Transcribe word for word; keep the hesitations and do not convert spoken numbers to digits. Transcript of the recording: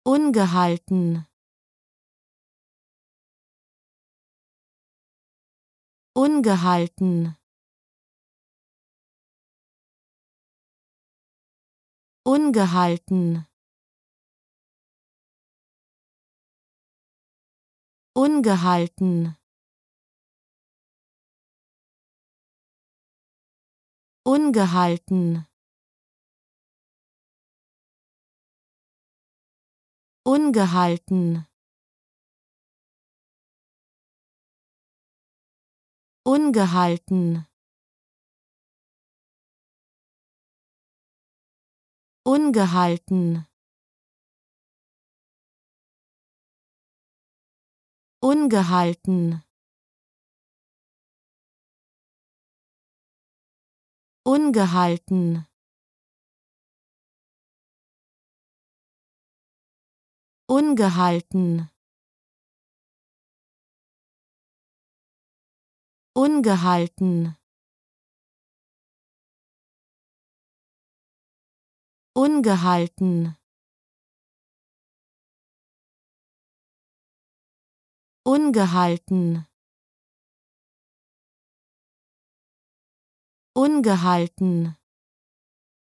ungehalten, ungehalten, ungehalten, ungehalten, ungehalten, ungehalten, ungehalten, ungehalten, ungehalten, ungehalten, ungehalten, ungehalten, ungehalten, ungehalten, ungehalten,